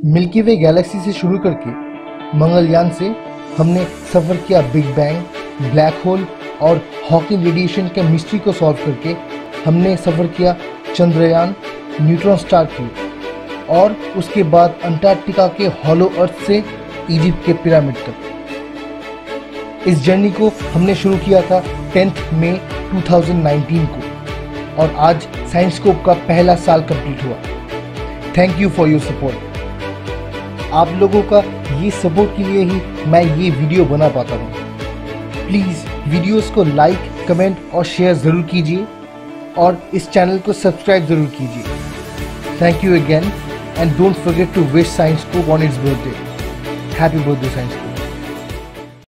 Milky वे Galaxy से शुरू करके मंगलयान से हमने सफ़र किया बिग बैंग, ब्लैक होल और हॉकिंग रेडिएशन के मिस्ट्री को सॉल्व करके हमने सफ़र किया चंद्रयान, न्यूट्रॉन स्टार ट्यूब और उसके बाद अंटार्कटिका के हॉलो अर्थ से इजिप्ट के पिरामिड तक। इस जर्नी को हमने शुरू किया था 10 मई 2019 को और आज साइंस स्कोप का पहला साल कंप्लीट हुआ। Thank you for your support. आप लोगों का ये सपोर्ट के लिए ही मैं ये वीडियो बना पाता हूँ। प्लीज़ वीडियोस को लाइक, कमेंट और शेयर ज़रूर कीजिए और इस चैनल को सब्सक्राइब ज़रूर कीजिए। Thank you again and don't forget to wish science scope on its birthday. Happy birthday science scope.